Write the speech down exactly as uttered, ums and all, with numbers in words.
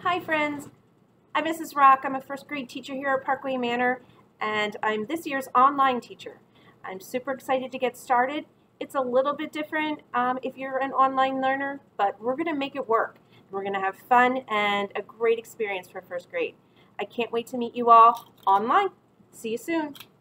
Hi friends, I'm Missus Rauch. I'm a first grade teacher here at Parkway Manor, and I'm this year's online teacher. I'm super excited to get started. It's a little bit different um, if you're an online learner, but we're going to make it work. We're going to have fun and a great experience for first grade. I can't wait to meet you all online. See you soon.